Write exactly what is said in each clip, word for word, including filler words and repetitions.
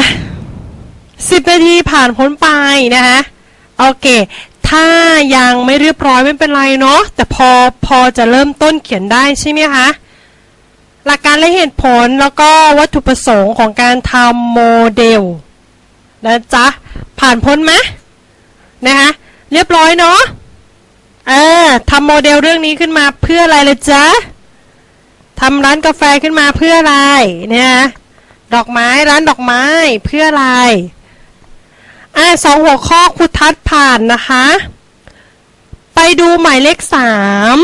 สิบนาทีผ่านพ้นไปนะคะโอเคถ้ายังไม่เรียบร้อยไม่เป็นไรเนาะแต่พอพอจะเริ่มต้นเขียนได้ใช่ไหมคะหลักการและเหตุผลแล้วก็วัตถุประสงค์ของการทำโมเดลนะจ๊ะผ่านพ้นไหมนะคะเรียบร้อยเนาะเออทำโมเดลเรื่องนี้ขึ้นมาเพื่ออะไรเลยจ๊ะทำร้านกาแฟขึ้นมาเพื่ออะไรเนี่ยดอกไม้ร้านดอกไม้เพื่ออะไรอ่าสองหัวข้อครูทัศน์ผ่านนะคะไปดูหมายเลขสาม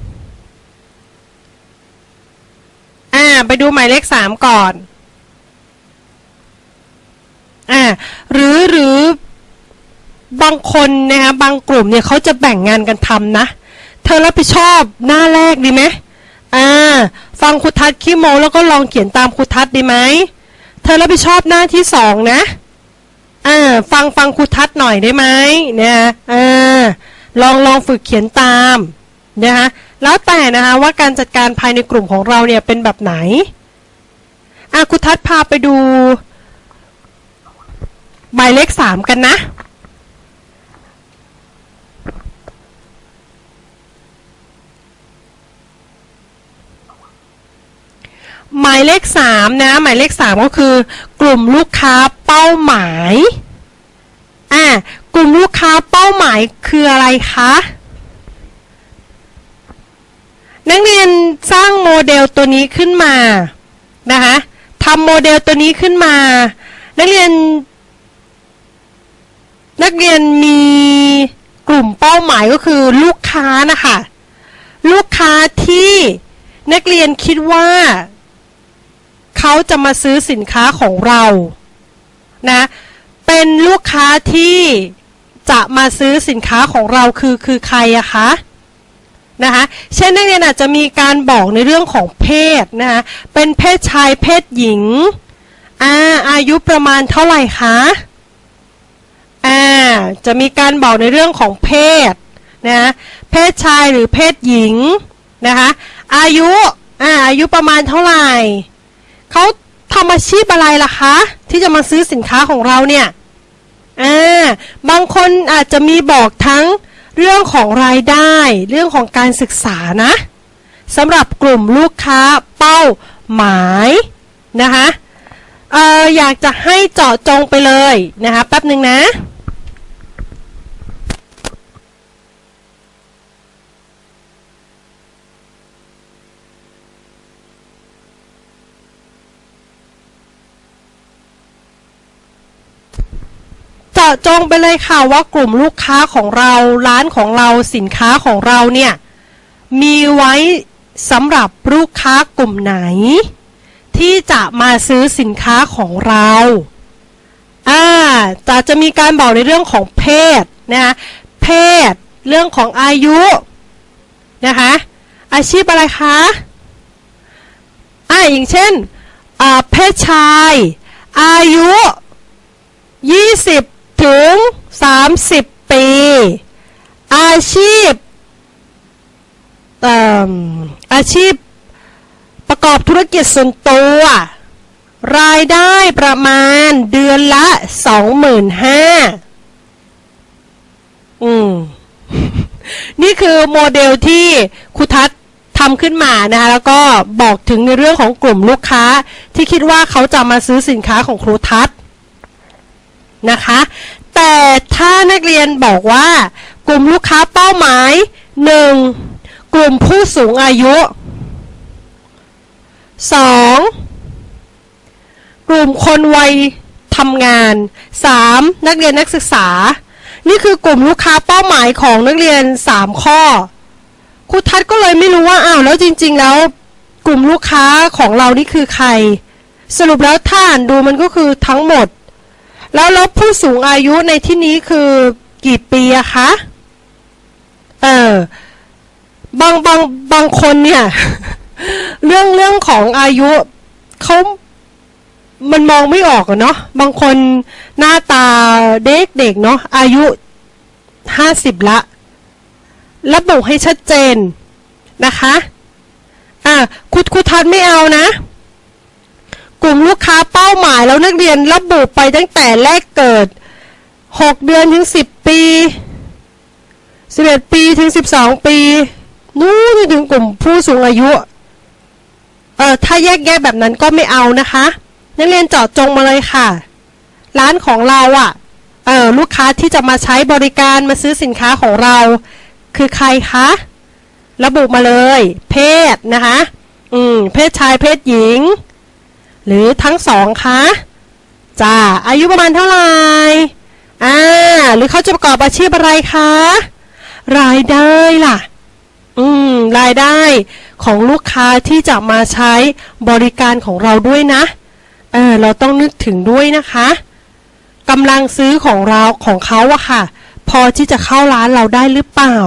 อ่าไปดูหมายเลขสามก่อนอ่าหรือหรือบางคนนะคะบางกลุ่มเนี่ยเขาจะแบ่งงานกันทำนะเธอรับผิดชอบหน้าแรกดีไหมอ่าฟังครูทัศน์ขี้โมแล้วก็ลองเขียนตามครูทัศน์ดีไหมเธอรับผิดชอบหน้าที่สองนะอ่าฟังฟังครูทัศน์หน่อยได้ไหมเนี่ยอ่าลองลองฝึกเขียนตามนะคะแล้วแต่นะคะว่าการจัดการภายในกลุ่มของเราเนี่ยเป็นแบบไหนอ่ะครูทัศน์พาไปดูหมายเลขสามกันนะหมายเลขสามนะหมายเลขสามก็คือกลุ่มลูกค้าเป้าหมายอ่ากลุ่มลูกค้าเป้าหมายคืออะไรคะนักเรียนสร้างโมเดลตัวนี้ขึ้นมานะคะทำโมเดลตัวนี้ขึ้นมานักเรียนนักเรียนมีกลุ่มเป้าหมายก็คือลูกค้านะคะลูกค้าที่นักเรียนคิดว่าเขาจะมาซื้อสินค้าของเรานะเป็นลูกค้าที่จะมาซื้อสินค้าของเราคือคือใครอะคะนะคะเช่นนักเรียนอาจจะมีการบอกในเรื่องของเพศนะคะเป็นเพศชายเพศหญิงอ่าอายุประมาณเท่าไหร่คะอ่าจะมีการบอกในเรื่องของเพศนะเพศชายหรือเพศหญิงนะคะอายุอ่าอายุประมาณเท่าไหร่เขาทำอาชีพอะไรล่ะคะที่จะมาซื้อสินค้าของเราเนี่ยอ่าบางคนอาจจะมีบอกทั้งเรื่องของรายได้เรื่องของการศึกษานะสำหรับกลุ่มลูกค้าเป้าหมายนะคะเอ่ออยากจะให้เจาะจงไปเลยนะคะแป๊บหนึ่งนะเจาะจงไปเลยค่ะว่ากลุ่มลูกค้าของเราร้านของเราสินค้าของเราเนี่ยมีไว้สำหรับลูกค้ากลุ่มไหนที่จะมาซื้อสินค้าของเราอ่าจะจะมีการบอกในเรื่องของเพศนะคะเพศเรื่องของอายุนะคะอาชีพอะไรคะอ่าอย่างเช่นอ่าเพศชายอายุยี่สิบถึงสามสิบปีอาชีพเอ่ออาชีพประกอบธุรกิจส่วนตัวรายได้ประมาณเดือนละ สองหมื่นห้าพัน อืม นี่คือโมเดลที่ครูทัศน์ทำขึ้นมานะคะแล้วก็บอกถึงในเรื่องของกลุ่มลูกค้าที่คิดว่าเขาจะมาซื้อสินค้าของครูทัศน์นะคะแต่ถ้านักเรียนบอกว่ากลุ่มลูกค้าเป้าหมายหนึ่งกลุ่มผู้สูงอายุสองกลุ่มคนวัยทำงานสามนักเรียนนักศึกษานี่คือกลุ่มลูกค้าเป้าหมายของนักเรียนสามข้อครูทัศน์ก็เลยไม่รู้ว่าอ้าวแล้วจริงๆแล้วกลุ่มลูกค้าของเรานี่คือใครสรุปแล้วถ้าอ่านดูมันก็คือทั้งหมดแล้วแล้วผู้สูงอายุในที่นี้คือกี่ปีอะคะเออบางบางบางคนเนี่ย เรื่องเรื่องของอายุเขามันมองไม่ออกอะเนาะบางคนหน้าตาเด็กเด็กเนาะอายุห้าสิบละระบุให้ชัดเจนนะคะอ่ะครูครูทัศน์ไม่เอานะกลุ่มลูกค้าเป้าหมายแล้วนักเรียนระบุไปตั้งแต่แรกเกิดหกเดือนถึงสิบปีสิบเอ็ดปีถึงสิบสองปีนู้นถึงกลุ่มผู้สูงอายุเออถ้าแยกแยะแบบนั้นก็ไม่เอานะคะนักเรียนเจาะจงมาเลยค่ะร้านของเราอ่ะเออลูกค้าที่จะมาใช้บริการมาซื้อสินค้าของเราคือใครคะระบุมาเลยเพศนะคะอืมเพศชายเพศหญิงหรือทั้งสองคะจ้าอายุประมาณเท่าไหร่อ่าหรือเขาจะประกอบอาชีพอะไรคะรายได้ล่ะอืมรายได้ของลูกค้าที่จะมาใช้บริการของเราด้วยนะเออเราต้องนึกถึงด้วยนะคะกำลังซื้อของเราของเขาอะค่ะพอที่จะเข้าร้านเราได้หรือเปล่า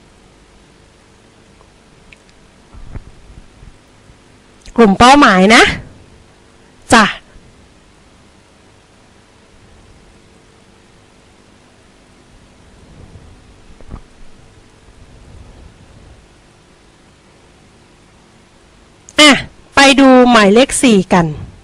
กลุ่มเป้าหมายนะจ้ะอ่ะไปดูหมายเลขสี่กัน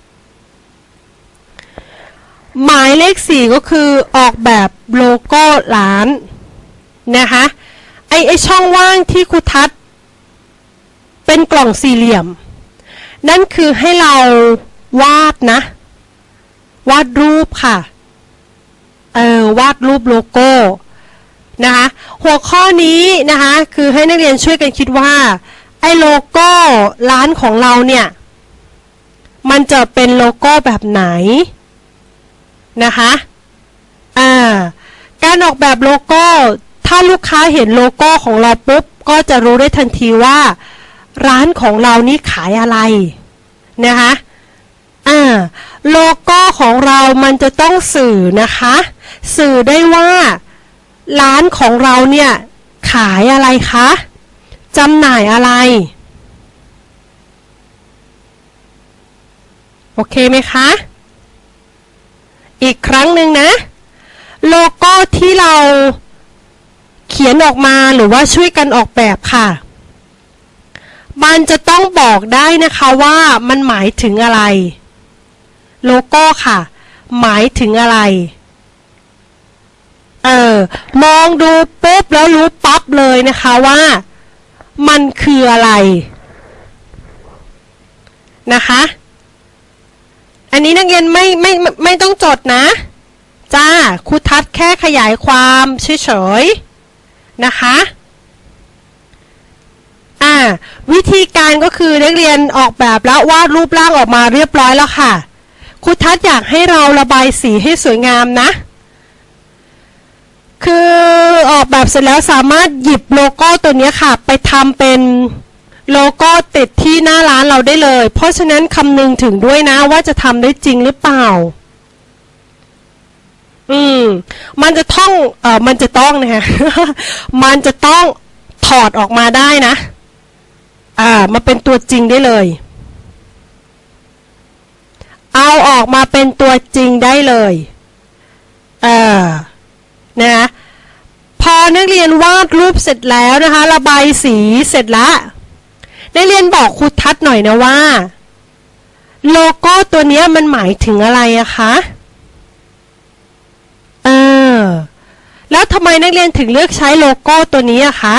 หมายเลขสี่ก็คือออกแบบโลโก้ร้านนะคะไอไอช่องว่างที่ครูทัศน์เป็นกล่องสี่เหลี่ยมนั่นคือให้เราวาดนะวาดรูปค่ะเออวาดรูปโลโก้นะคะหัวข้อนี้นะคะคือให้นักเรียนช่วยกันคิดว่าไอโลโก้ร้านของเราเนี่ยมันจะเป็นโลโก้แบบไหนนะคะอ่าการออกแบบโลโก้ถ้าลูกค้าเห็นโลโก้ของเราปุ๊บก็จะรู้ได้ทันทีว่าร้านของเรานี่ขายอะไรนะคะอ่าโลโก้ของเรามันจะต้องสื่อนะคะสื่อได้ว่าร้านของเราเนี่ยขายอะไรคะจำหน่ายอะไรโอเคไหมคะอีกครั้งหนึ่งนะโลโก้ที่เราเขียนออกมาหรือว่าช่วยกันออกแบบค่ะมันจะต้องบอกได้นะคะว่ามันหมายถึงอะไรโลโก้ค่ะหมายถึงอะไรเออมองดูปุ๊บแล้วรู้ปั๊บเลยนะคะว่ามันคืออะไรนะคะอันนี้นักเรียนไม่ไม่ไม่ไม่ต้องจดนะจ้าครูทัศน์แค่ขยายความเฉยๆนะคะอ่าวิธีการก็คือนักเรียนออกแบบแล้ววาดรูปร่างออกมาเรียบร้อยแล้วค่ะครูทัศน์อยากให้เราระบายสีให้สวยงามนะคือออกแบบเสร็จแล้วสามารถหยิบโลโก้ตัวนี้ค่ะไปทำเป็นโลโก้ติดที่หน้าร้านเราได้เลยเพราะฉะนั้นคำนึงถึงด้วยนะว่าจะทำได้จริงหรือเปล่าอืมมันจะต้องเอ่อมันจะต้องนะคะ มันจะต้องถอดออกมาได้นะอ่ามาเป็นตัวจริงได้เลยเอาออกมาเป็นตัวจริงได้เลยเออนะพอนักเรียนวาดรูปเสร็จแล้วนะคะระบายสีเสร็จแล้วนักเรียนบอกครูทัศน์หน่อยนะว่าโลโก้ตัวนี้มันหมายถึงอะไรอะคะเออแล้วทำไมนักเรียนถึงเลือกใช้โลโก้ตัวนี้อะคะ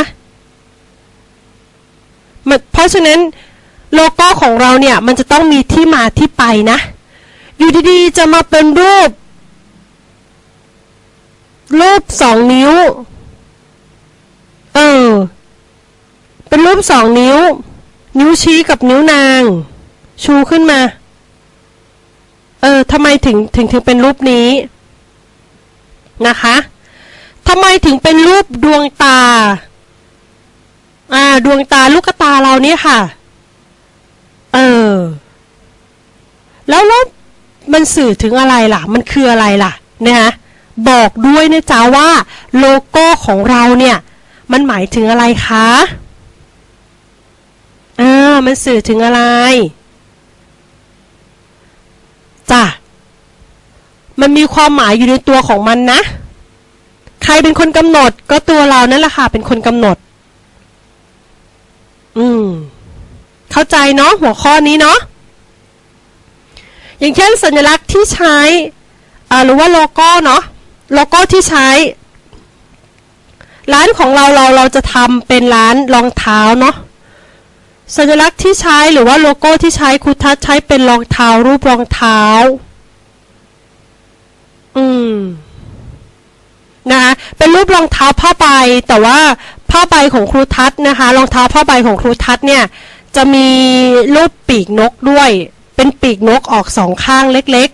เพราะฉะนั้นโลโก้ของเราเนี่ยมันจะต้องมีที่มาที่ไปนะอยู่ดีๆจะมาเป็นรูปรูปสองนิ้วเออเป็นรูปสองนิ้วนิ้วชี้กับนิ้วนางชูขึ้นมาเออทำไมถึงถึงถึงเป็นรูปนี้นะคะทำไมถึงเป็นรูปดวงตาอ่าดวงตาลูกตาเราเนี่ยค่ะเออแล้วแล้วมันสื่อถึงอะไรล่ะมันคืออะไรล่ะนะคะบอกด้วยนะจ๊ะว่าโลโก้ของเราเนี่ยมันหมายถึงอะไรคะอ่ามันสื่อถึงอะไรจ้ะมันมีความหมายอยู่ในตัวของมันนะใครเป็นคนกำหนดก็ตัวเรานั่นแหละค่ะเป็นคนกำหนดอืมเข้าใจเนาะหัวข้อนี้เนาะอย่างเช่นสัญลักษณ์ที่ใช้หรือว่าโลโก้เนาะโลโก้ที่ใช้ร้านของเราเราเราจะทำเป็นร้านรองเท้าเนาะสัญลักษณ์ที่ใช้หรือว่าโลโก้ที่ใช้ครูทัศน์ใช้เป็นรองเท้ารูปรองเท้าอืมนะคะเป็นรูปรองเท้าผ้าใบแต่ว่าผ้าใบของครูทัศน์นะคะรองเท้าผ้าใบของครูทัศน์เนี่ยจะมีรูปปีกนกด้วยเป็นปีกนกออกสองข้างเล็ก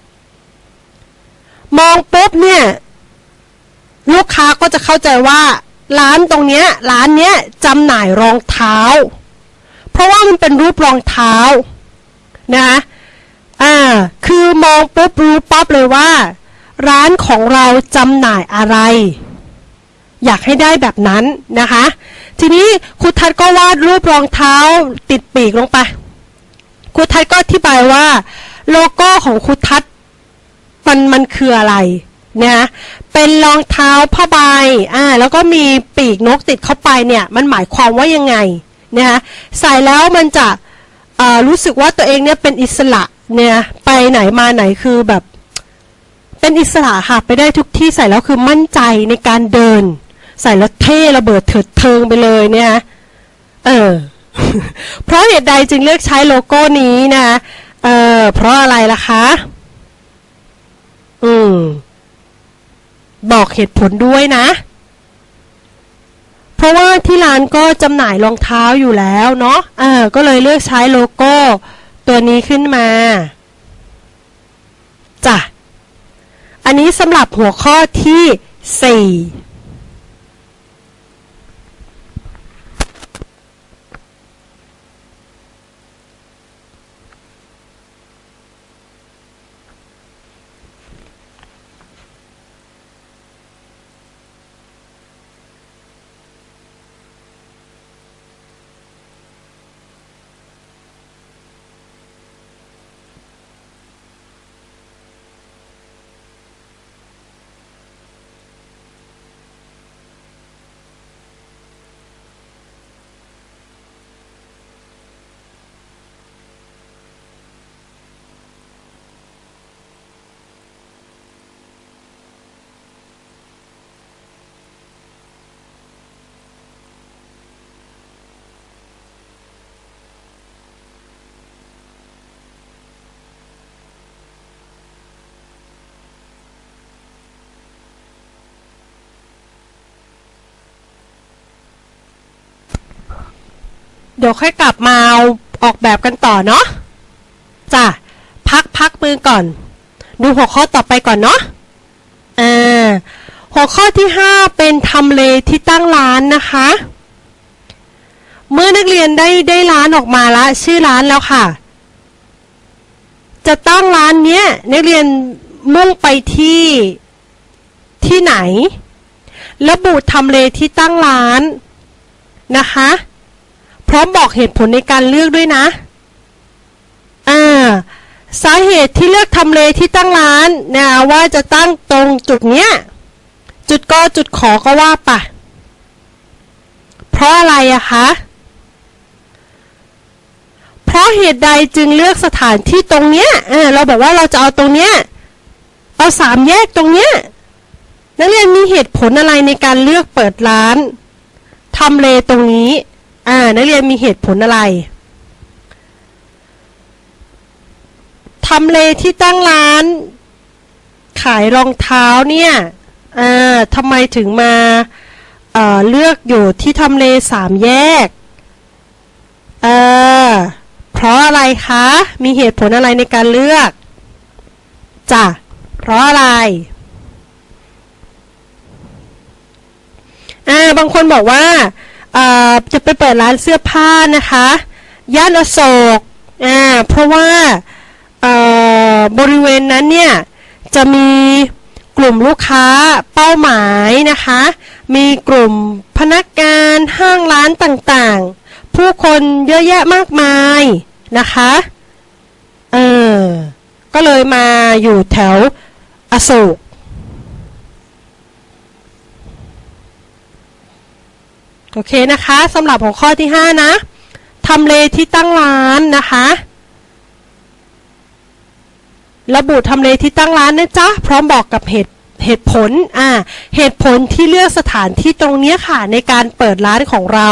ๆมองปุ๊บเนี่ยลูกค้าก็จะเข้าใจว่าร้านตรงเนี้ยร้านเนี้ยจำหน่ายรองเท้าเพราะว่ามันเป็นรูปรองเท้านะคะอ่าคือมองปุ๊บรู้ปั๊บเลยว่าร้านของเราจำหน่ายอะไรอยากให้ได้แบบนั้นนะคะทีนี้ครูทัศน์ก็วาดรูปรองเท้าติดปีกลงไปครูทัศน์ก็อธิบายว่าโลโก้ของครูทัศน์มันมันคืออะไรนะเป็นรองเท้าผ้าใบอ่าแล้วก็มีปีกนกติดเข้าไปเนี่ยมันหมายความว่ายังไงนะคะใส่แล้วมันจะอ่ารู้สึกว่าตัวเองเนี่ยเป็นอิสระเนี่ยไปไหนมาไหนคือแบบเป็นอิสระค่ะไปได้ทุกที่ใส่แล้วคือมั่นใจในการเดินใส่แล้วเท่ระเบิดเถิดเทิงไปเลยเนี่ยเออ เพราะเหตุใดจึงเลือกใช้โลโก้นี้นะเออเพราะอะไรล่ะคะอืมบอกเหตุผลด้วยนะเพราะว่าที่ร้านก็จำหน่ายรองเท้าอยู่แล้วเนาะอ่าก็เลยเลือกใช้โลโก้ตัวนี้ขึ้นมาจ้ะอันนี้สำหรับหัวข้อที่สี่เดี๋ยวค่อยกลับมาออกแบบกันต่อเนาะจ้ะพักพักมือก่อนดูหัวข้อต่อไปก่อนเนาะอ่าหัวข้อที่ห้าเป็นทำเลที่ตั้งร้านนะคะเมื่อนักเรียนได้ได้ร้านออกมาละชื่อร้านแล้วค่ะจะตั้งร้านเนี้ยนักเรียนมุ่งไปที่ที่ไหนระบุทำเลที่ตั้งร้านนะคะพร้อมบอกเหตุผลในการเลือกด้วยนะอ่าสาเหตุที่เลือกทำเลที่ตั้งร้านนะว่าจะตั้งตรงจุดเนี้ยจุดกอจุดขอก็ว่าปะเพราะอะไรอะคะเพราะเหตุใดจึงเลือกสถานที่ตรงเนี้ยเออเราบอกว่าเราจะเอาตรงเนี้ยเอาสามแยกตรงเนี้ยนักเรียนมีเหตุผลอะไรในการเลือกเปิดร้านทำเลตรงนี้อ่านักเรียนมีเหตุผลอะไรทำเลที่ตั้งร้านขายรองเท้าเนี่ยอ่าทำไมถึงมาเอ่อเลือกอยู่ที่ทำเลสามแยกเออเพราะอะไรคะมีเหตุผลอะไรในการเลือกจ้ะเพราะอะไรอ่าบางคนบอกว่าจะไปเปิดร้านเสื้อผ้านะคะย่านอโศกอ่าเพราะว่าบริเวณนั้นเนี่ยจะมีกลุ่มลูกค้าเป้าหมายนะคะมีกลุ่มพนักงานห้างร้านต่างๆผู้คนเยอะแยะมากมายนะคะเออก็เลยมาอยู่แถวอโศกโอเคนะคะสำหรับหัวข้อที่ห้านะทำเลที่ตั้งร้านนะคะระบุทำเลที่ตั้งร้านนะจ๊ะพร้อมบอกกับเหตุเหตุผลอ่าเหตุผลที่เลือกสถานที่ตรงนี้ค่ะในการเปิดร้านของเรา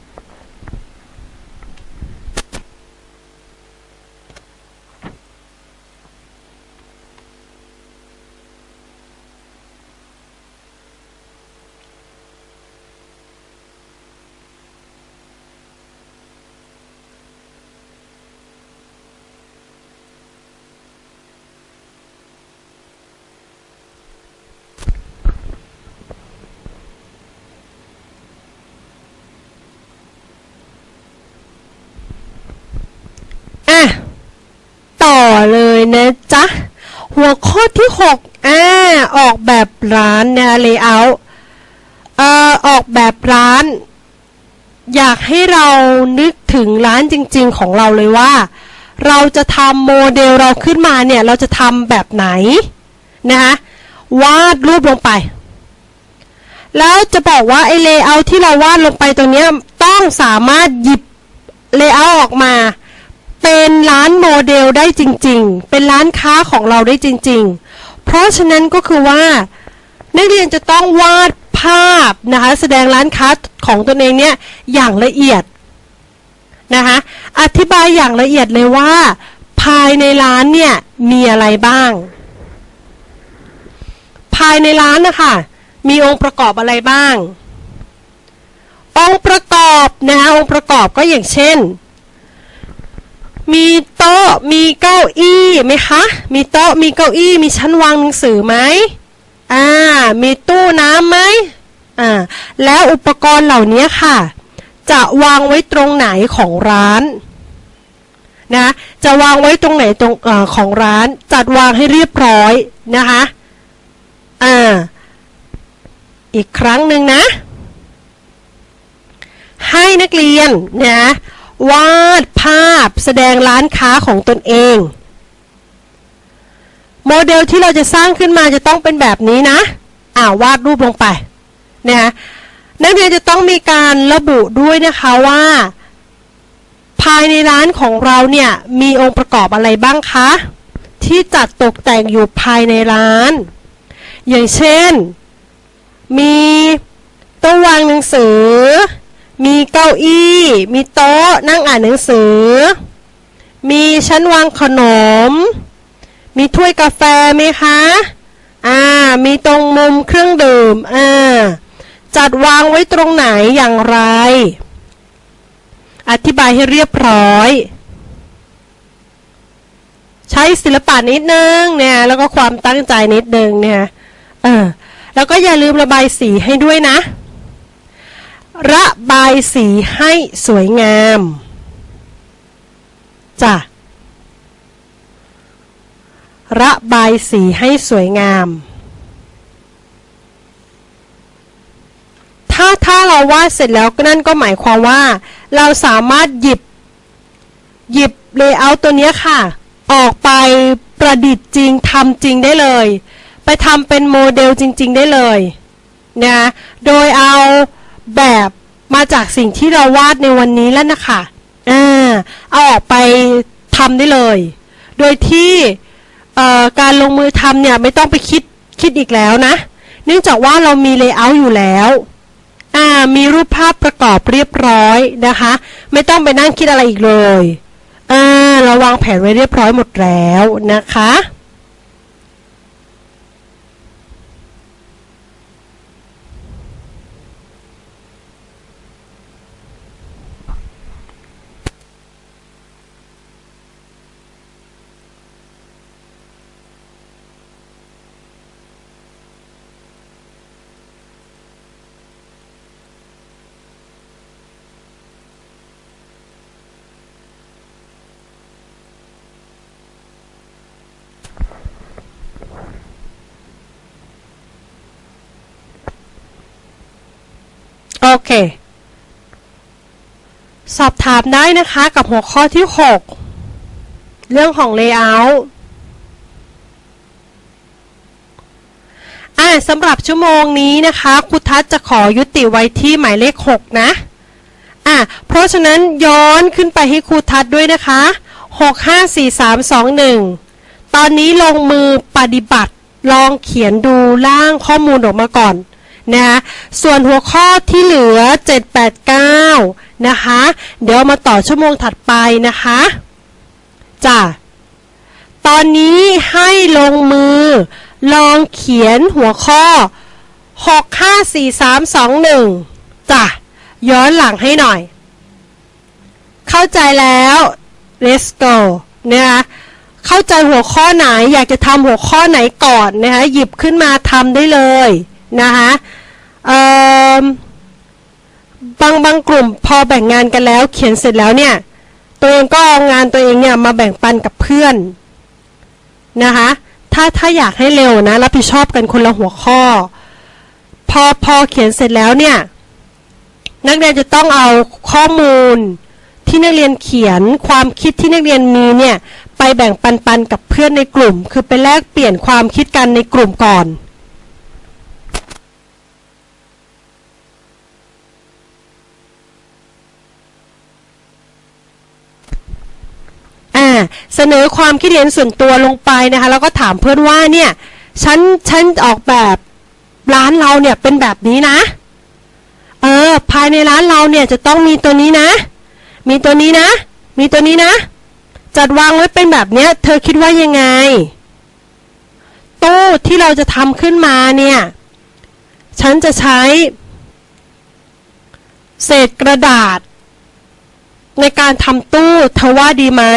ต่อเลยนะจ๊ะหัวข้อที่หกอ่าออกแบบร้านนะ layout เอ่อออกแบบร้านอยากให้เรานึกถึงร้านจริงๆของเราเลยว่าเราจะทำโมเดลเราขึ้นมาเนี่ยเราจะทำแบบไหนนะคะวาดรูปลงไปแล้วจะบอกว่าไอ้ layout ที่เราวาดลงไปตรงนี้ต้องสามารถหยิบ layout ออกมาเป็นร้านโมเดลได้จริงๆเป็นร้านค้าของเราได้จริงๆเพราะฉะนั้นก็คือว่านักเรียนจะต้องวาดภาพนะคะแสดงร้านค้าของตนเองเนี่ยอย่างละเอียดนะคะอธิบายอย่างละเอียดเลยว่าภายในร้านเนี่ยมีอะไรบ้างภายในร้านนะคะมีองค์ประกอบอะไรบ้างองค์ประกอบนะคะองค์ประกอบก็อย่างเช่นมีโต๊ะมีเก้าอี้ไหมคะมีโต๊ะมีเก้าอี้มีชั้นวางหนังสือไหมอ่ามีตู้น้ำไหมอ่าแล้วอุปกรณ์เหล่านี้ค่ะจะวางไว้ตรงไหนของร้านนะจะวางไว้ตรงไหนตรงเอ่อของร้านจัดวางให้เรียบร้อยนะคะอ่าอีกครั้งหนึ่งนะให้นักเรียนนะวาดภาพแสดงร้านค้าของตนเองโมเดลที่เราจะสร้างขึ้นมาจะต้องเป็นแบบนี้นะอ่าวาดรูปลงไปนะคะนักเรียนจะต้องมีการระบุด้วยนะคะว่าภายในร้านของเราเนี่ยมีองค์ประกอบอะไรบ้างคะที่จัดตกแต่งอยู่ภายในร้านอย่างเช่นมีโต๊ะวางหนังสือมีเก้าอี้มีโต๊ะนั่งอ่านหนังสือมีชั้นวางขนมมีถ้วยกาแฟไหมคะอ่ามีตรงมุมเครื่องดื่มอ่าจัดวางไว้ตรงไหนอย่างไรอธิบายให้เรียบร้อยใช้ศิลปะนิดนึงเนี่ยแล้วก็ความตั้งใจนิดนึงเนี่ยเออแล้วก็อย่าลืมระบายสีให้ด้วยนะระบายสีให้สวยงามจ้ะระบายสีให้สวยงามถ้าถ้าเราวาดเสร็จแล้วนั่นก็หมายความว่าเราสามารถหยิบหยิบเลเยอร์ตัวนี้ค่ะออกไปประดิษฐ์จริงทำจริงได้เลยไปทำเป็นโมเดลจริงๆได้เลยนะโดยเอาแบบมาจากสิ่งที่เราวาดในวันนี้แล้วนะคะอ่าเอาออกไปทำได้เลยโดยที่การลงมือทำเนี่ยไม่ต้องไปคิดคิดอีกแล้วนะเนื่องจากว่าเรามีเลเยอร์อยู่แล้วอ่ามีรูปภาพประกอบเรียบร้อยนะคะไม่ต้องไปนั่งคิดอะไรอีกเลยอ่าเราวางแผนไว้เรียบร้อยหมดแล้วนะคะโอเคสอบถามได้นะคะกับหัวข้อที่หกเรื่องของ layout อ่าสำหรับชั่วโมงนี้นะคะครูทัศน์จะขอยุติไว้ที่หมายเลขหกนะอ่าเพราะฉะนั้นย้อนขึ้นไปให้ครูทัศน์ด้วยนะคะหก ห้า สี่ สาม สอง หนึ่งตอนนี้ลงมือปฏิบัติลองเขียนดูร่างข้อมูลออกมาก่อนนะคะส่วนหัวข้อที่เหลือเจ็ด แปด เก้านะคะเดี๋ยวมาต่อชั่วโมงถัดไปนะคะจ้ะตอนนี้ให้ลงมือลองเขียนหัวข้อหก ห้า สี่ สาม สอง หนึ่งจ้ะย้อนหลังให้หน่อยเข้าใจแล้ว let's go นะคะเข้าใจหัวข้อไหนอยากจะทำหัวข้อไหนก่อนนะคะหยิบขึ้นมาทำได้เลยนะคะบางบางกลุ่มพอแบ่งงานกันแล้วเขียนเสร็จแล้วเนี่ยตัวเองก็เอางานตัวเองเนี่ยมาแบ่งปันกับเพื่อนนะคะถ้าถ้าอยากให้เร็วนะรับผิดชอบกันคนละหัวข้อพอพอเขียนเสร็จแล้วเนี่ยนักเรียนจะต้องเอาข้อมูลที่นักเรียนเขียนความคิดที่นักเรียนมีเนี่ยไปแบ่งปันปันกับเพื่อนในกลุ่มคือไปแลกเปลี่ยนความคิดกันในกลุ่มก่อนเสนอความคิดเห็นส่วนตัวลงไปนะคะแล้วก็ถามเพื่อนว่าเนี่ยฉันฉันออกแบบร้านเราเนี่ยเป็นแบบนี้นะเออภายในร้านเราเนี่ยจะต้องมีตัวนี้นะมีตัวนี้นะมีตัวนี้นะจัดวางไว้เป็นแบบเนี้ยเธอคิดว่ายังไงตู้ที่เราจะทำขึ้นมาเนี่ยฉันจะใช้เศษกระดาษในการทำตู้เธอว่าดีไหม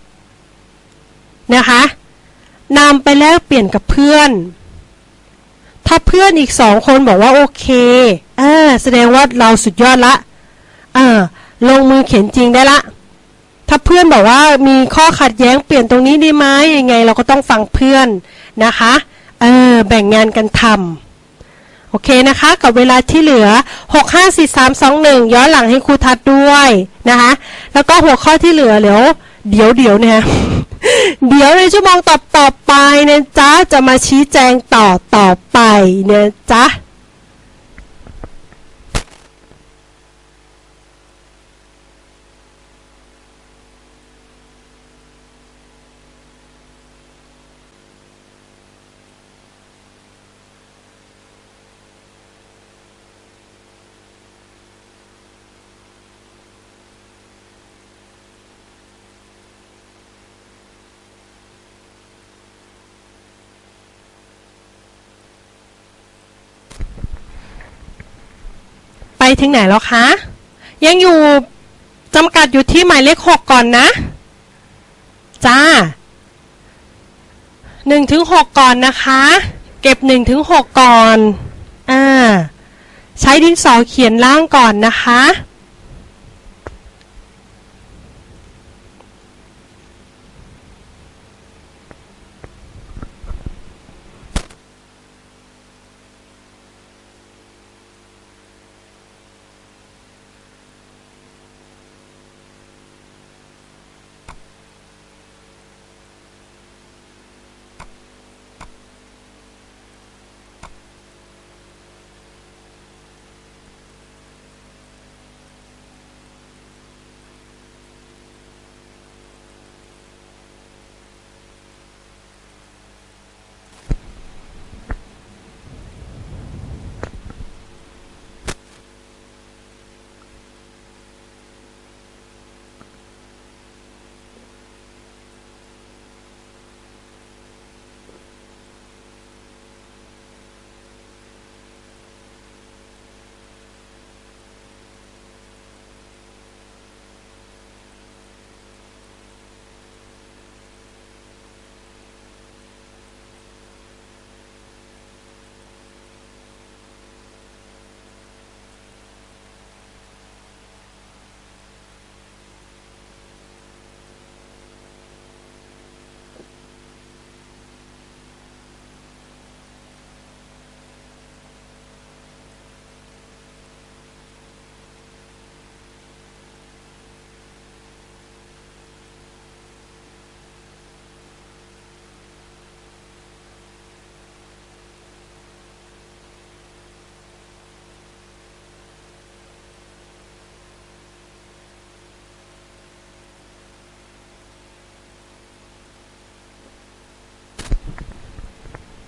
นะคะนำไปแลกเปลี่ยนกับเพื่อนถ้าเพื่อนอีกสองคนบอกว่าโอเคเออแสดงว่าเราสุดยอดละเออลงมือเขียนจริงได้ละถ้าเพื่อนบอกว่ามีข้อขัดแย้งเปลี่ยนตรงนี้ได้ไหมยังไงเราก็ต้องฟังเพื่อนนะคะเออแบ่งงานกันทำโอเคนะคะกับเวลาที่เหลือหก ห้า สี่ สาม สอง หนึ่งย้อนหลังให้ครูทัดด้วยนะคะแล้วก็หัวข้อที่เหลือเดี๋ยวเดี๋ยวเดี๋ยวเนี่ยเดี๋ยวในชั่วโมงต่อต่อไปเนี่ยจ๊ะจะมาชี้แจงต่อต่อไปเนี่ยจ๊ะไปถึงไหนแล้วคะยังอยู่จำกัดอยู่ที่หมายเลขหกก่อนนะจ้าหนึ่งถึงหกก่อนนะคะเก็บหนึ่งถึงหกก่อนอ่าใช้ดินสอเขียนล่างก่อนนะคะ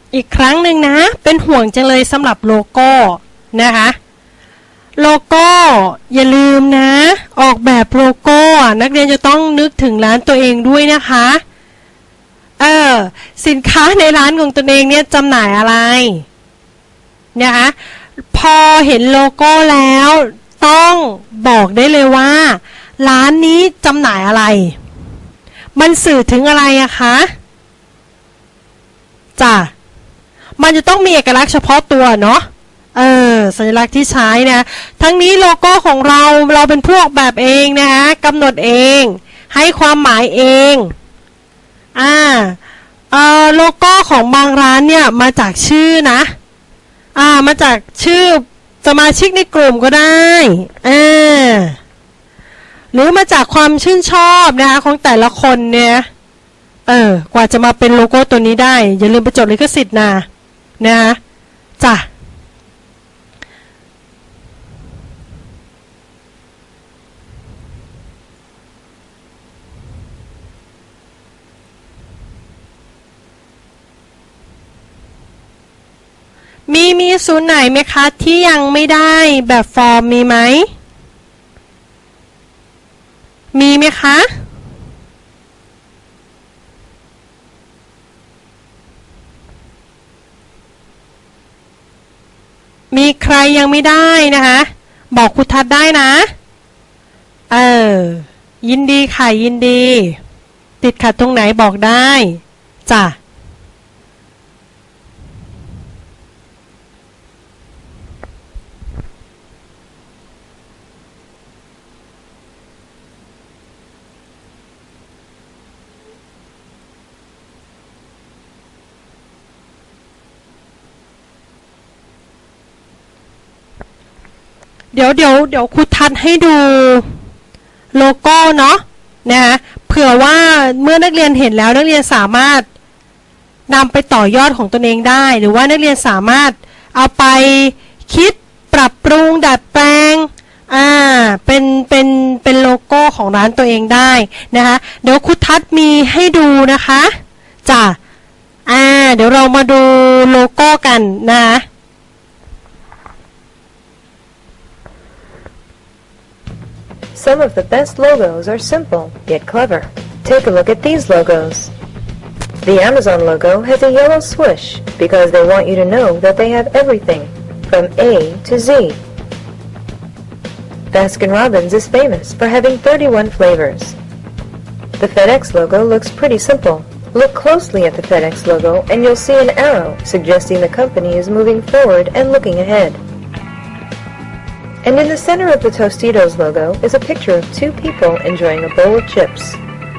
อีกครั้งหนึ่งนะเป็นห่วงจังเลยสำหรับโลโก้นะคะโลโก้อย่าลืมนะออกแบบโลโก้นักเรียนจะต้องนึกถึงร้านตัวเองด้วยนะคะเออสินค้าในร้านของตัวเองเนี่ยจำหน่ายอะไรนะคะพอเห็นโลโก้แล้วต้องบอกได้เลยว่าร้านนี้จำหน่ายอะไรมันสื่อถึงอะไรอะคะจ้ะมันจะต้องมีเอกลักษณ์เฉพาะตัวเนาะเออสัญลักษณ์ที่ใช้นะทั้งนี้โลโก้ของเราเราเป็นผู้ออกแบบเองนะคะกำหนดเองให้ความหมายเองอ่าเอ่อโลโก้ของบางร้านเนี่ยมาจากชื่อนะอ่ามาจากชื่อสมาชิกในกลุ่มก็ได้อ่าหรือมาจากความชื่นชอบนะคะของแต่ละคนเนี่ยเออกว่าจะมาเป็นโลโก้ตัวนี้ได้อย่าลืมไปจดลิขสิทธิ์นะนะคะจ้ะมีมีศูนย์ไหนไหมคะที่ยังไม่ได้แบบฟอร์มมีไหมมีไหมคะมีใครยังไม่ได้นะคะบอกครูทัศน์ได้นะเออยินดีค่ะยินดีติดขัดตรงไหนบอกได้จ้ะเดี๋ยวเดี๋ยวเดี๋ยวครูทัศน์ให้ดูโลโก้เนาะนะคะเผื่อว่าเมื่อนักเรียนเห็นแล้วนักเรียนสามารถนำไปต่อยอดของตนเองได้หรือว่านักเรียนสามารถเอาไปคิดปรับปรุงดัดแปลงอ่าเป็นเป็นเป็นโลโก้ของร้านตัวเองได้นะคะเดี๋ยวครูทัศน์มีให้ดูนะคะจ้ะอ่าเดี๋ยวเรามาดูโลโก้กันนะ Some of the best logos are simple, yet clever. Take a look at these logos. The Amazon logo has a yellow swoosh because they want you to know that they have everything, from A to Z. Baskin-Robbins is famous for having thirty-one flavors. The FedEx logo looks pretty simple. Look closely at the FedEx logo and you'll see an arrow suggesting the company is moving forward and looking ahead. And in the center of the Tostitos logo is a picture of two people enjoying a bowl of chips.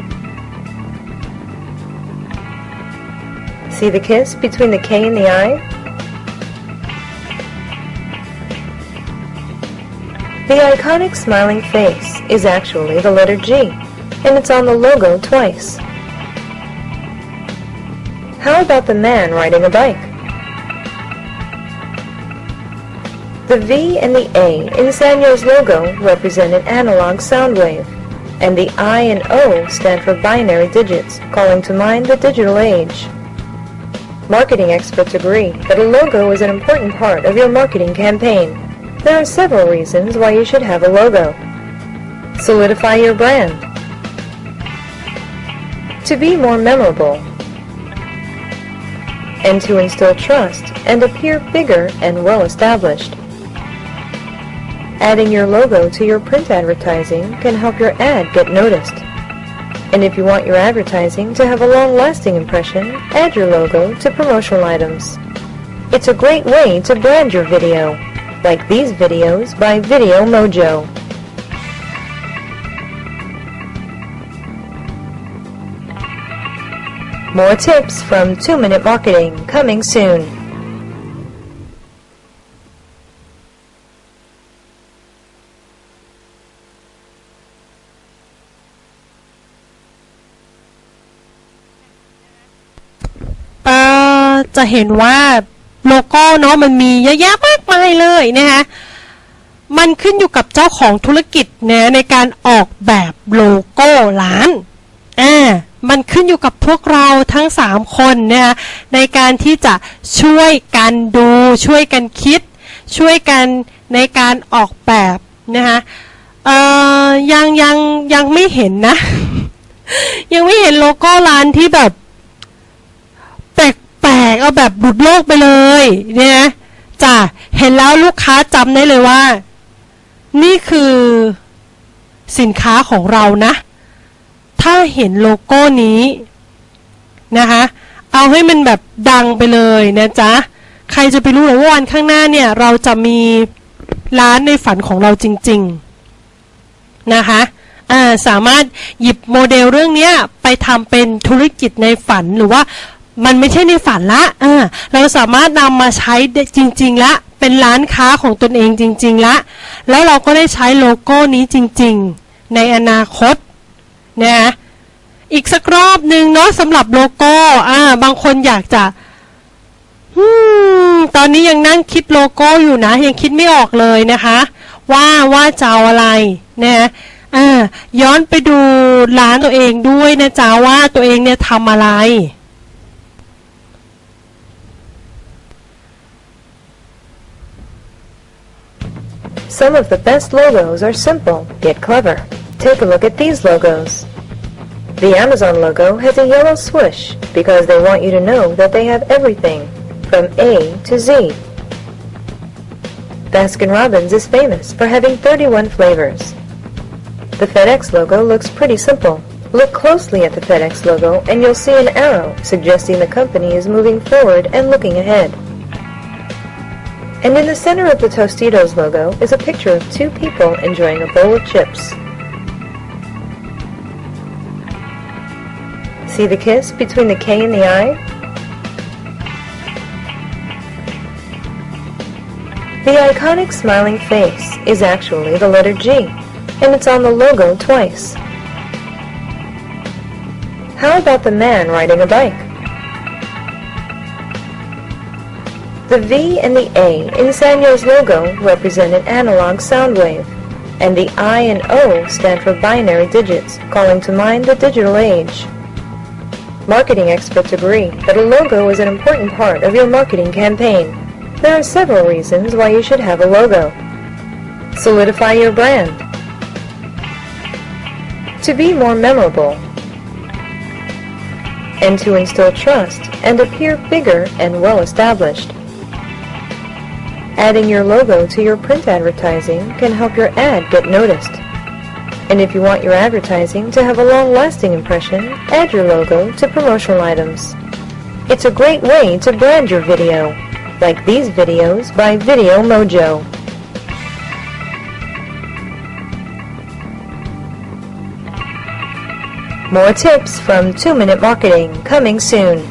See the kiss between the K and the I? The iconic smiling face is actually the letter G, and it's on the logo twice. How about the man riding a bike? The V and the A in Sanyo's logo represent an analog sound wave, and the I and O stand for binary digits, calling to mind the digital age. Marketing experts agree that a logo is an important part of your marketing campaign. There are several reasons why you should have a logo. Solidify your brand. To be more memorable. And to instill trust and appear bigger and well established. Adding your logo to your print advertising can help your ad get noticed. And if you want your advertising to have a long-lasting impression, add your logo to promotional items. It's a great way to brand your video, like these videos by Video Mojo. More tips from two minute Marketing coming soon. เอ่อจะเห็นว่าโลโก้เนาะมันมีเยอะแยะมากมายเลยนะคะมันขึ้นอยู่กับเจ้าของธุรกิจนะในการออกแบบโลโก้ร้านอ่ามันขึ้นอยู่กับพวกเราทั้งสามคนนะคะในการที่จะช่วยกันดูช่วยกันคิดช่วยกันในการออกแบบนะคะเอ่อยังยังยังไม่เห็นนะ ยังไม่เห็นโลโก้ร้านที่แบบแปลกๆเอาแบบบุดโลกไปเลยเนี่ยจ้ะเห็นแล้วลูกค้าจำได้เลยว่านี่คือสินค้าของเรานะถ้าเห็นโลโก้นี้นะคะเอาให้มันแบบดังไปเลยนะจ๊ะใครจะไปรู้หรอว่าวันข้างหน้าเนี่ยเราจะมีร้านในฝันของเราจริงๆนะคะอ่าสามารถหยิบโมเดลเรื่องนี้ไปทำเป็นธุรกิจในฝันหรือว่ามันไม่ใช่ในฝันละอ่าเราสามารถนำมาใช้จริงๆละเป็นร้านค้าของตนเองจริงๆละแล้วเราก็ได้ใช้โลโก้นี้จริงๆในอนาคตนะอีกสักรอบหนึ่งเนาะสำหรับโลโก้อ่าบางคนอยากจะอืมตอนนี้ยังนั่งคิดโลโก้อยู่นะยังคิดไม่ออกเลยนะคะว่าว่าจะเอาอะไรนะอ่าย้อนไปดูร้านตัวเองด้วยนะจ๊ะว่าตัวเองเนี่ยทำอะไร Some of the best logos are simple, yet clever. Take a look at these logos. The Amazon logo has a yellow swoosh because they want you to know that they have everything, from A to Z. Baskin-Robbins is famous for having thirty-one flavors. The FedEx logo looks pretty simple. Look closely at the FedEx logo and you'll see an arrow suggesting the company is moving forward and looking ahead. And in the center of the Tostitos logo is a picture of two people enjoying a bowl of chips. See the kiss between the K and the I? The iconic smiling face is actually the letter G, and it's on the logo twice. How about the man riding a bike? The V and the A in Sanyo's logo represent an analog sound wave, and the I and O stand for binary digits, calling to mind the digital age. Marketing experts agree that a logo is an important part of your marketing campaign. There are several reasons why you should have a logo. Solidify your brand. To be more memorable. And to instill trust and appear bigger and well-established. Adding your logo to your print advertising can help your ad get noticed. And if you want your advertising to have a long-lasting impression, add your logo to promotional items. It's a great way to brand your video, like these videos by Video Mojo. More tips from two minute Marketing coming soon.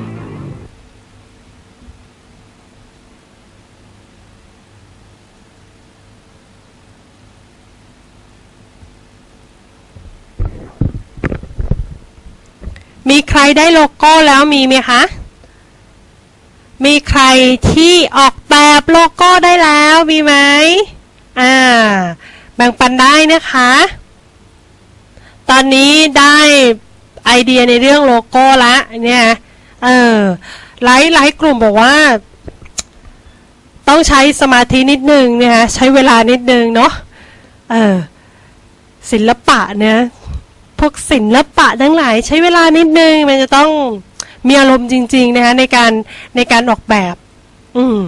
มีใครได้โลโก้แล้วมีไหมคะมีใครที่ออกแบบโลโก้ได้แล้วมีไหมอ่าแบ่งปันได้นะคะตอนนี้ได้ไอเดียในเรื่องโลโก้ละเนี่ยเออหลายหลายกลุ่มบอกว่าต้องใช้สมาธินิดนึงเนี่ยใช้เวลานิดนึงเนาะเออศิลปะเนี่ยพวกศิลปะทั้งหลายใช้เวลานิดนึงมันจะต้องมีอารมณ์จริงๆนะคะในการในการออกแบบอืม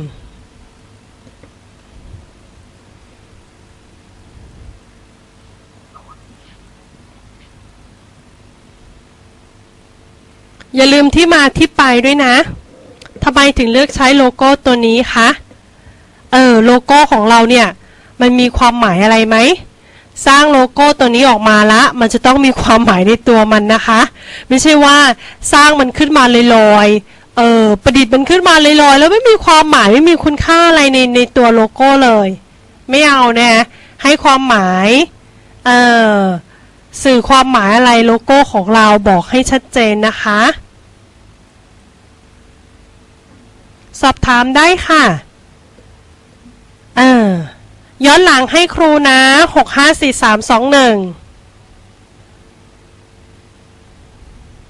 อย่าลืมที่มาที่ไปด้วยนะทำไมถึงเลือกใช้โลโก้ตัวนี้คะเออโลโก้ของเราเนี่ยมันมีความหมายอะไรไหมสร้างโลโก้ตัวนี้ออกมาละมันจะต้องมีความหมายในตัวมันนะคะไม่ใช่ว่าสร้างมันขึ้นมาลอยๆเออประดิษฐ์มันขึ้นมาลอยๆแล้วไม่มีความหมายไม่มีคุณค่าอะไรในในตัวโลโก้เลยไม่เอานะให้ความหมายเออสื่อความหมายอะไรโลโก้ของเราบอกให้ชัดเจนนะคะสอบถามได้ค่ะเออย้อนหลังให้ครูนะหก ห้า สี่ สาม สอง หนึ่ง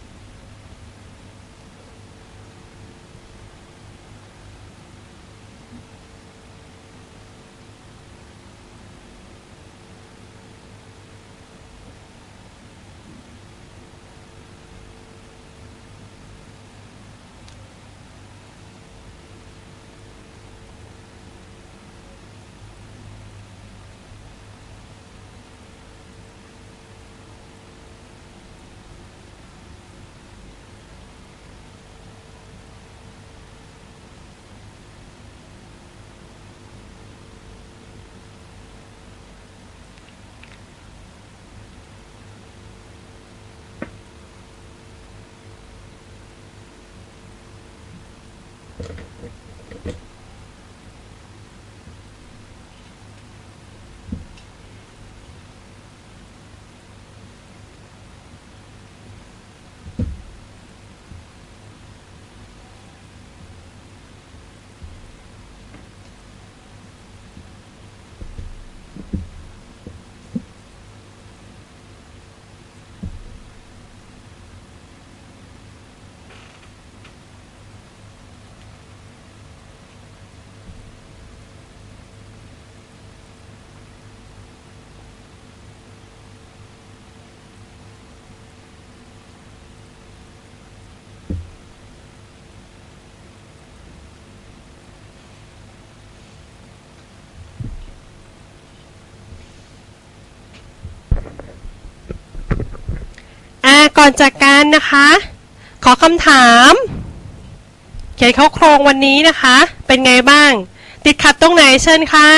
ก่อนจากกันนะคะขอคำถามเขียนเข้าโครงวันนี้นะคะเป็นไงบ้างติดขัดตรงไหนเชิญค่ะ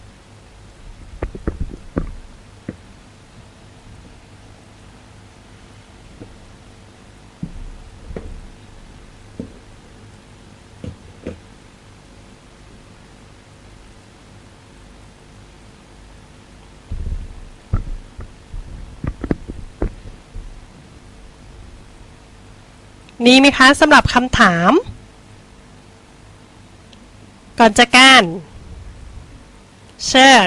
มีไหมคะสำหรับคำถามก่อนจากกันเชิญ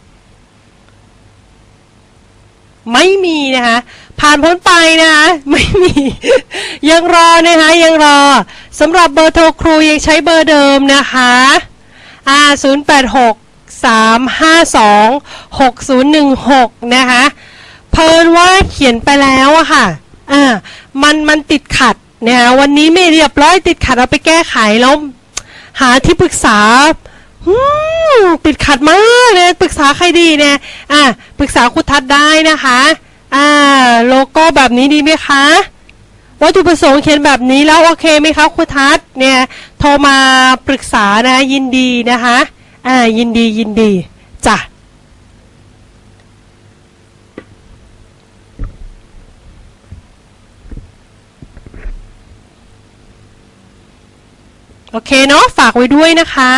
ไม่มีนะคะผ่านพ้นไปนะคะไม่มียังรอนะคะยังรอสำหรับเบอร์โทรครูยังใช้เบอร์เดิมนะคะอ่าศูนย์ แปด หก สาม ห้า สอง หก ศูนย์ หนึ่ง หกนะคะเพิ่นว่าเขียนไปแล้วอะค่ะอ่ามันมันติดขัดเนี่ยวันนี้ไม่เรียบร้อยติดขัดเอาไปแก้ไขแล้วหาที่ปรึกษาติดขัดมากเลยปรึกษาใครดีเนี่ยอ่ะปรึกษาครูทัศน์ได้นะคะอ่าโลโก้แบบนี้ดีไหมคะวัตถุประสงค์เขียนแบบนี้แล้วโอเคไหมคะครูทัศน์เนี่ยโทรมาปรึกษานะยินดีนะคะอ่ายินดียินดีจ้ะโอเคเนาะฝากไว้ด้วยนะคะ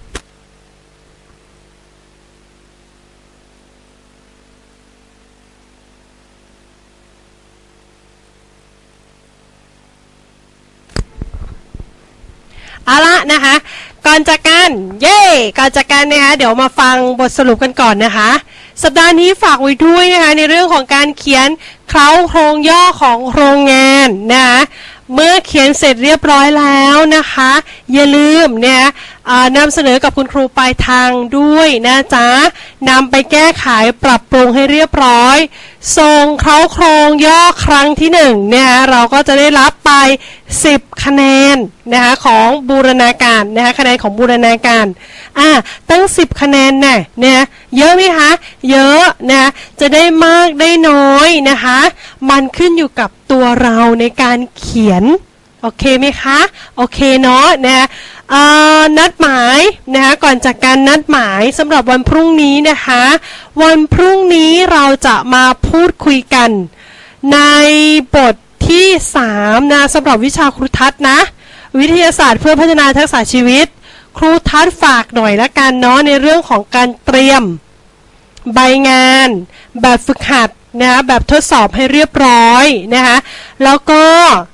เอาละนะคะก่อนจากกันเย่ก่อนจากกันนะคะเดี๋ยวมาฟังบทสรุปกันก่อนนะคะสัปดาห์นี้ฝากไว้ด้วยนะคะในเรื่องของการเขียนเคล้าโครงย่อของโครงงานนะคะเมื่อเขียนเสร็จเรียบร้อยแล้วนะคะอย่าลืมเนี่ยนำเสนอกับคุณครูปลายทางด้วยนะจ๊ะนำไปแก้ไขปรับปรุงให้เรียบร้อยส่งเคล้าโครงย่อครั้งที่หนึ่งเนี่ยเราก็จะได้รับไปสิบคะแนนนะคะของบูรณาการนะคะคะแนนของบูรณาการอ่ะตั้งสิบคะแนนเนี่ยเนี่ยเยอะไหมคะเยอะนะจะได้มากได้น้อยนะคะมันขึ้นอยู่กับตัวเราในการเขียนโอเคไหมคะโอเคเนาะนะนัดหมายนะคะก่อนจากการนัดหมายสำหรับวันพรุ่งนี้นะคะวันพรุ่งนี้เราจะมาพูดคุยกันในบทที่สามนะสำหรับวิชาครูทัศน์นะวิทยาศาสตร์เพื่อพัฒนาทักษะชีวิตครูทัศน์ฝากหน่อยละกันเนาะในเรื่องของการเตรียมใบงานแบบฝึกหัดนะแบบทดสอบให้เรียบร้อยนะคะแล้วก็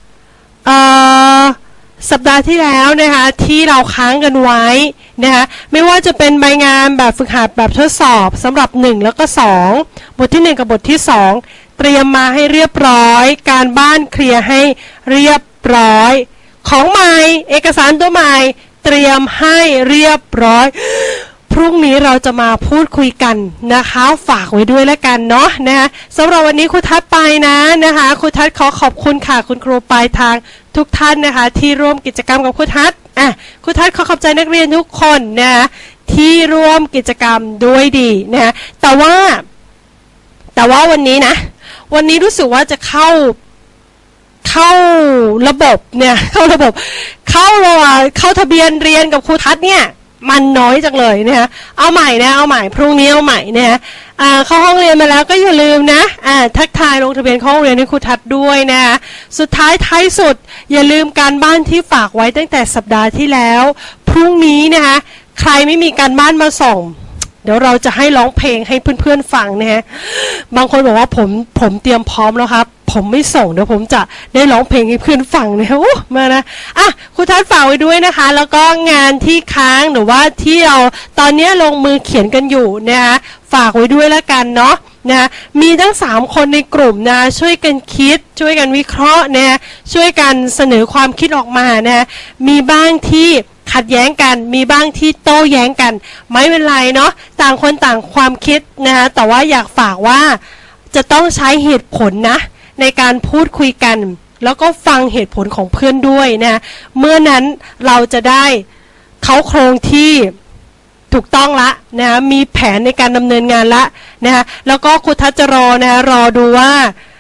สัปดาห์ที่แล้วนะคะที่เราค้างกันไว้นะคะไม่ว่าจะเป็นใบงานแบบฝึกหัดแบบทดสอบสำหรับหนึ่งแล้วก็สองบทที่หนึ่งกับบทที่สองเตรียมมาให้เรียบร้อยการบ้านเคลียร์ให้เรียบร้อยของใหม่เอกสารตัวใหม่เตรียมให้เรียบร้อยพรุ่งนี้เราจะมาพูดคุยกันนะคะฝากไว้ด้วยแล้วกันเนาะนะคะสำหรับวันนี้ครูทัศน์ไปนะนะคะครูทัศน์ขอขอบคุณค่ะคุณครูปลายทางทุกท่านนะคะที่ร่วมกิจกรรมกับครูทัศน์อ่ะครูทัศน์ขอขอบใจนักเรียนทุกคนนะคะที่ร่วมกิจกรรมด้วยดีนะแต่ว่าแต่ว่าวันนี้นะวันนี้รู้สึกว่าจะเข้าเข้าระบบเนี่ยเข้าระบบเข้าเข้าทะเบียนเรียนกับครูทัศน์เนี่ยมันน้อยจังเลยนะคะเอาใหม่นะเอาใหม่พรุ่งนี้เอาใหม่นะคะอ่าเข้าห้องเรียนมาแล้วก็อย่าลืมนะอ่าทักทายลงทะเบียนเข้าห้องเรียนให้ครูทัศน์ด้วยนะคะสุดท้ายท้ายสุดอย่าลืมการบ้านที่ฝากไว้ตั้งแต่สัปดาห์ที่แล้วพรุ่งนี้นะคะใครไม่มีการบ้านมาส่งเดี๋ยวเราจะให้ร้องเพลงให้เพื่อนๆฟังนะฮะบางคนบอกว่าผมผมเตรียมพร้อมแล้วครับผมไม่ส่งเดี๋ยวผมจะได้ร้องเพลงให้เพื่อนฟังนะโอ้มานะอ่ะครูทัศน์ฝากไว้ด้วยนะคะแล้วก็งานที่ค้างหรือว่าที่เราตอนนี้ลงมือเขียนกันอยู่นะคะฝากไว้ด้วยแล้วกันเนาะนะมีทั้งสามคนในกลุ่มนะช่วยกันคิดช่วยกันวิเคราะห์นะช่วยกันเสนอความคิดออกมานะมีบ้างที่ขัดแย้งกันมีบ้างที่โต้แย้งกันไม่เป็นไรเนาะต่างคนต่างความคิดนะคะแต่ว่าอยากฝากว่าจะต้องใช้เหตุผลนะในการพูดคุยกันแล้วก็ฟังเหตุผลของเพื่อนด้วยนะเมื่อนั้นเราจะได้เข้าโครงที่ถูกต้องละนะมีแผนในการดำเนินงานละนะแล้วก็ครูทัศน์จะรอนะรอดูว่า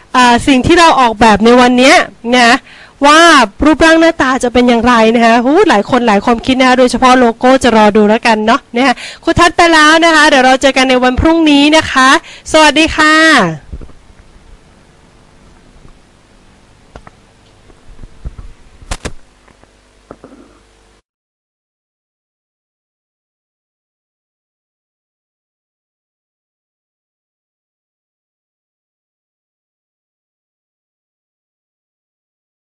สิ่งที่เราออกแบบในวันนี้นะว่ารูปร่างหน้าตาจะเป็นอย่างไรนะคะหูหลายคนหลายความคิดนะคะโดยเฉพาะโลโก้จะรอดูแล้วกันเนาะนะคะครูทัศน์ไปแล้วนะคะเดี๋ยวเราเจอกันในวันพรุ่งนี้นะคะสวัสดีค่ะ